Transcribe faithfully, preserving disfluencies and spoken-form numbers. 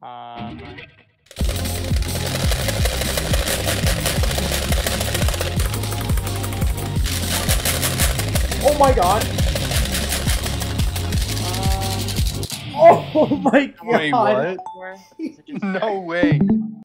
Um. Oh my god! Um, Oh my god! Wait, what? or is it just No way.